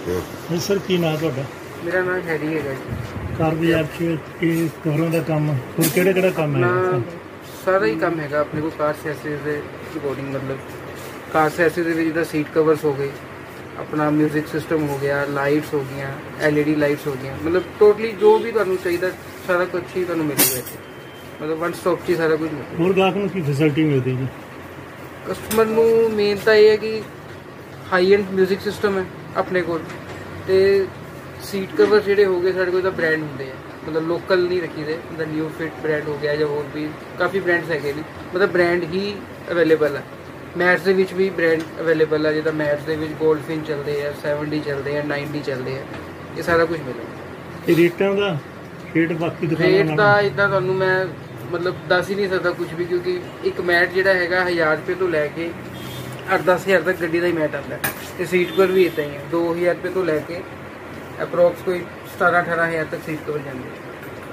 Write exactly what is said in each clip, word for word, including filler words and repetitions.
ਜੀ ਸਰ ਕੀ ਨਾਮ ਤੁਹਾਡਾ? मेरा नाम हैरी है। ਕਾਰ ਬਾਜ਼ਾਰ 'ਚ ਇਹ ਕਵਰਾਂ ਦਾ ਕੰਮ ਹੋਰ ਕਿਹੜਾ ਕਿਹੜਾ ਕੰਮ ਹੈ? सारा ही काम हैगा अपने को कार सैसेज ਦੇ ਰਿਕਾਰਡਿੰਗ मतलब ਕਾਰ ਸੈਸਿਸ ਦੇ ਵਿੱਚ ਜਿੱਦਾਂ ਸੀਟ ਕਵਰਸ ਹੋ ਗਏ, ਆਪਣਾ ਮਿਊਜ਼ਿਕ ਸਿਸਟਮ ਹੋ ਗਿਆ, ਲਾਈਟਸ ਹੋ ਗਈਆਂ, ਐਲਈਡੀ ਲਾਈਟਸ ਹੋ ਗਈਆਂ, मतलब ਟੋਟਲੀ ਜੋ ਵੀ ਤੁਹਾਨੂੰ ਚਾਹੀਦਾ ਸਾਰਾ ਕੁਝ ਹੀ ਤੁਹਾਨੂੰ ਮਿਲੇਗਾ ਇੱਥੇ। मतलब ਵਨ ਸਟਾਪ 'ਚ ਹੀ ਸਾਰਾ ਕੁਝ ਮਿਲੇਗਾ। ਹੋਰ ਗਾਹਕ ਨੂੰ ਕੀ ਫੈਸਿਲਿਟੀ ਮਿਲਦੀ ਜੀ? ਕਸਟਮਰ ਨੂੰ ਮੇਨ ਤਾਂ ਇਹ ਹੈ ਕਿ ਹਾਈ ਐਂਡ ਮਿਊਜ਼ਿਕ ਸਿਸਟਮ ਹੈ ਆਪਣੇ ਕੋਲ, ਤੇ ਸੀਟ ਕਵਰ ਜਿਹੜੇ ਹੋ ਗਏ ਸਾਡੇ ਕੋਲ ਤਾਂ ਬ੍ਰਾਂਡ ਹੁੰਦੇ ਆ, मतलब लोकल नहीं रखी दे, मतलब न्यू फिट ब्रांड हो गया या और भी काफ़ी ब्रांड्स है ने, मतलब ब्रांड ही अवेलेबल है। मैट्स ਦੇ ਵਿੱਚ ਵੀ ਬ੍ਰਾਂਡ ਅਵੇਲੇਬਲ ਹੈ, ਜਿੱਦਾਂ ਮੈਟਸ ਦੇ ਵਿੱਚ ਗੋਲਡਫਿਨ ਚੱਲਦੇ ਆ, ਸੈਵਨਟੀ ਚੱਲਦੇ ਆ, ਨਾਈਨਟੀ ਚੱਲਦੇ ਆ, ਇਹ ਸਾਰਾ ਕੁਝ ਮਿਲੇਗਾ। ਇਹ ਰੇਟਾਂ ਦਾ ਰੇਟ ਬਾਕੀ ਦੁਕਾਨਾਂ ਰੇਟ ਦਾ ਇੱਦਾਂ ਤੁਹਾਨੂੰ ਮੈਂ ਮਤਲਬ ਦੱਸ ਹੀ ਨਹੀਂ ਸਕਦਾ ਕੁਝ ਵੀ, ਕਿਉਂਕਿ ਇੱਕ ਮੈਟ ਜਿਹੜਾ ਹੈਗਾ ਹਜ਼ਾਰ ਰੁਪਏ ਤੋਂ ਲੈ ਕੇ ਅੱਠ ਦਸ ਹਜ਼ਾਰ ਤੱਕ ਗੱਡੀ ਦਾ ਹੀ ਮੈਟ ਆਉਂਦਾ, ਤੇ ਸੀਟ ਕਵਰ ਵੀ ਇੱਦਾਂ ਹੀ ਹੈ, ਦੋ ਹਜ਼ਾਰ ਰੁਪਏ ਤੋਂ ਲੈ ਕੇ ਅਪਰੋਕਸ ਕੋਈ ਸਤਾਰਾਂ ਅਠਾਰਾਂ ਹਜ਼ਾਰ ਤੱਕ ਸੀਟ ਕਵਰ ਜਾਂਦੇ ਹੈ।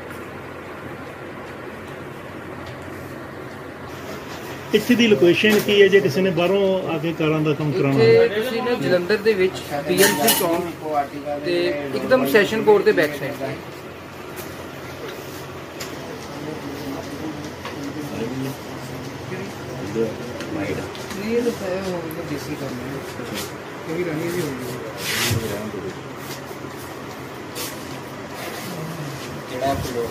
ਇੱਥੇ ਦੀ ਲੋਕੇਸ਼ਨ ਕੀ ਹੈ ਜੇ ਕਿਸੇ ਨੇ ਬਾਹਰੋਂ ਆ ਕੇ ਕਾਰਾਂ ਦਾ ਕੰਮ ਕਰਾਉਣਾ ਹੈ? ਤੁਸੀਂ ਨੇ ਜਲੰਧਰ ਦੇ ਵਿੱਚ ਪੀਐਮਸੀ ਚੌਂਕ ਤੇ ਇੱਕਦਮ ਸੈਸ਼ਨ ਕੋਰਟ ਦੇ ਬੈਕ ਸਾਈਡ ਹੈ। नहीं ये तो है वो देसी काम है, कभी रहनी भी होगी जेड़ा फ्लो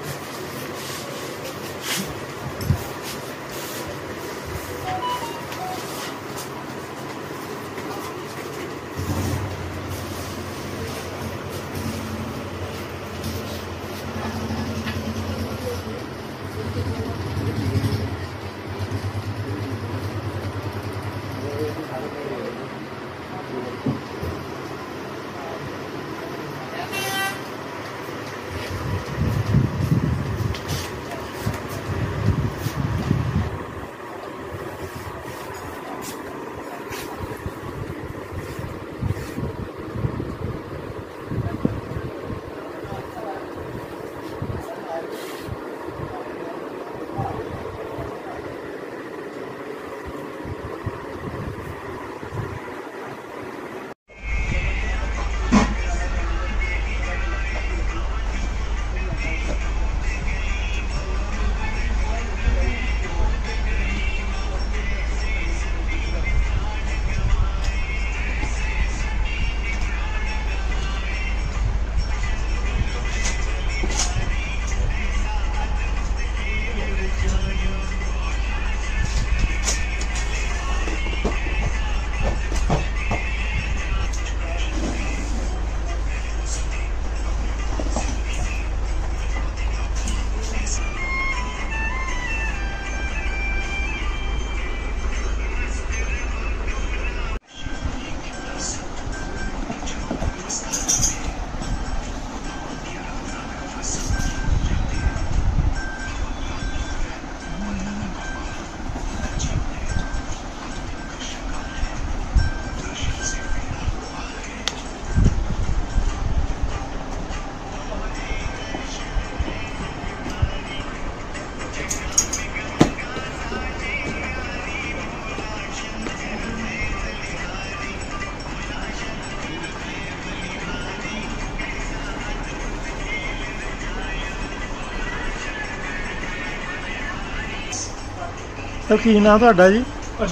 ਸਰ ਕੀ ਨਾਮ ਤੁਹਾਡਾ ਜੀ?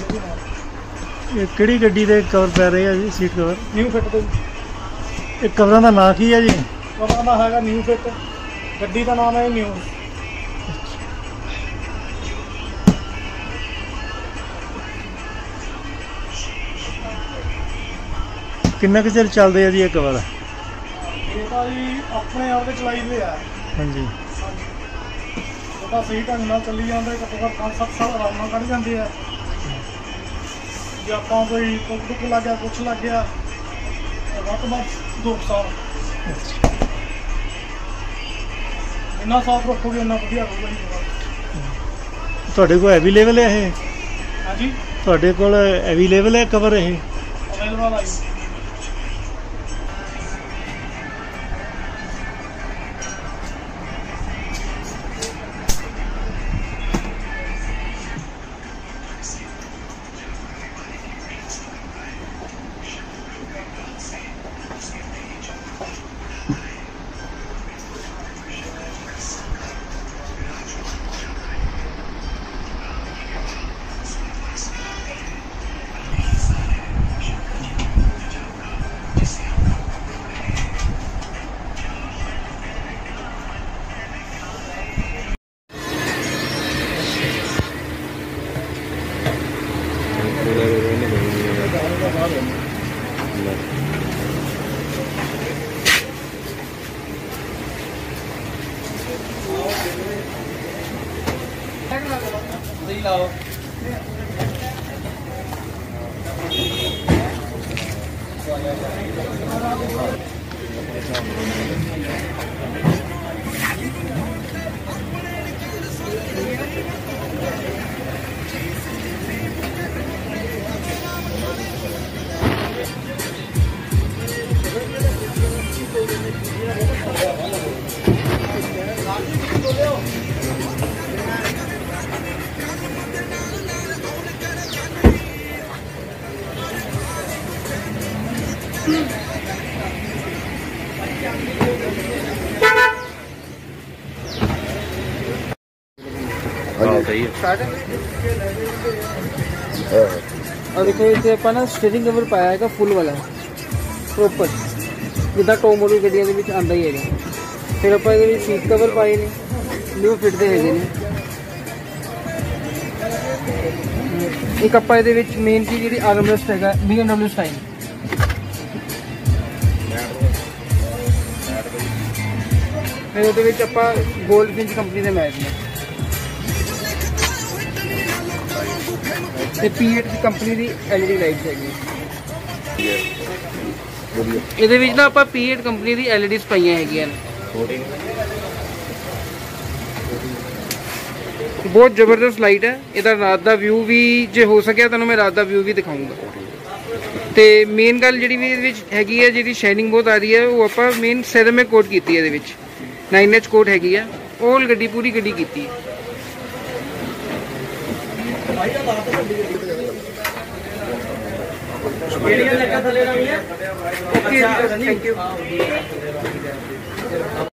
ਇਹ ਕਿਹੜੀ ਗੱਡੀ ਦੇ ਕਵਰ ਪੈ ਰਹੇ ਆ ਜੀ? ਸੀਟ ਕਵਰ ਨਿਊ ਫਿੱਟ ਦੇ। ਇਹ ਕਵਰਾਂ ਦਾ ਨਾਂ ਕੀ ਹੈ ਜੀ? ਕਵਰਾਂ ਦਾ ਹੈਗਾ ਨਿਊ ਫਿੱਟ, ਗੱਡੀ ਦਾ ਨਾਮ ਹੈ ਨਿਊ। ਕਿੰਨਾ ਕੁ ਚਿਰ ਚੱਲਦੇ ਆ ਜੀ ਇਹ ਕਵਰ? ਇਹ ਤਾਂ ਜੀ ਆਪਣੇ ਆਪ ਦੇ ਚਲਾਈਦੇ ਆ। ਹਾਂਜੀ, ਉਹ ਤਾਂ ਸਹੀ ਢੰਗ ਨਾਲ ਚੱਲੀ ਜਾਂਦੇ, ਘੱਟੋ ਘੱਟ ਪੰਜ ਸੱਤ ਸਾਲ ਆਰਾਮ ਨਾਲ ਕੱਢ ਜਾਂਦੇ ਆ। ਜੇ ਆਪਾਂ ਕੋਈ ਟੁੱਕ ਟੁੱਕ ਲੱਗ ਗਿਆ, ਕੁਛ ਲੱਗ ਗਿਆ, ਵੱਧ ਤੋਂ ਵੱਧ ਦੋ ਸਾਲ। ਇੰਨਾ ਸਾਫ਼ ਰੱਖੋਗੇ ਇੰਨਾ ਵਧੀਆ ਹੋਊਗਾ ਜੀ। ਤੁਹਾਡੇ ਕੋਲ ਅਵੇਲੇਬਲ ਹੈ ਇਹ? ਹਾਂਜੀ, ਤੁਹਾਡੇ ਕੋਲ ਅਵੇਲੇਬਲ ਹੈ ਕਵਰ ਇਹ? ਅਵੇਲੇਬਲ ਆ ਜੀ। और देखो इसे ਆਪਾਂ ਨਾ ਸਟੀਅਰਿੰਗ ਕਵਰ ਪਾਇਆ ਹੈਗਾ ਫੁੱਲ ਵਾਲਾ ਪ੍ਰੋਪਰ ਜਿੱਦਾਂ ਟੌਪ ਮਾਡਲ ਗੱਡੀਆਂ ਦੇ ਵਿੱਚ ਆਂਦਾ ਹੀ ਹੈਗਾ। ਫਿਰ ਆਪਾਂ ਇਹਦੇ ਵਿੱਚ ਸੀਟ ਕਵਰ ਪਾਏ ਨੇ ਨਿਊ ਫਿੱਟ ਦੇ ਹੈਗੇ ਨੇ। ਇੱਕ ਆਪਾਂ ਇਹਦੇ ਵਿੱਚ ਮੇਨ ਕੀ ਜਿਹੜੀ ਆਰਮਰੈਸਟ ਹੈਗਾ ਬੀ ਐਮ ਡਬਲਿਊ ਸਟਾਈਲ। ਫਿਰ ਉਹਦੇ ਵਿੱਚ ਆਪਾਂ ਗੋਲਡ ਫਿੰਚ ਕੰਪਨੀ ਦੇ ਮੈਚ ਨੇ ਤੇ ਪੀ ਏਟ ਦੀ ਕੰਪਨੀ ਦੀ ਐਲ ਈ ਡੀ ਲਾਈਟਸ ਹੈਗੀ। ਇਹਦੇ ਵਿੱਚ ਨਾ ਆਪਾਂ ਪੀ ਏਟ ਕੰਪਨੀ ਦੀ ਐਲ ਈ ਡੀਜ਼ ਪਾਈਆਂ ਹੈਗੀਆਂ ਨੇ। ਬਹੁਤ ਜ਼ਬਰਦਸਤ ਲਾਈਟ ਹੈ। ਇਹਦਾ ਰਾਤ ਦਾ ਵਿਊ ਵੀ ਜੇ ਹੋ ਸਕਿਆ ਤੁਹਾਨੂੰ ਮੈਂ ਰਾਤ ਦਾ ਵਿਊ ਵੀ ਦਿਖਾਊਂਗਾ। ਤੇ ਮੇਨ ਗੱਲ ਜਿਹੜੀ ਵੀ ਇਹਦੇ ਵਿੱਚ ਹੈਗੀ ਹੈ ਜਿਹੜੀ ਸ਼ਾਈਨਿੰਗ ਬਹੁਤ ਆ ਰਹੀ ਹੈ ਉਹ ਆਪਾਂ ਮੇਨ ਸੈਰਾਮਿਕ ਕੋਟ ਕੀਤੀ ਹੈ ਇਹਦੇ ਵਿੱਚ ਨਾइन एच कोट हैगी है। ऑल गड्डी पूरी गड्डी की थैंक यू।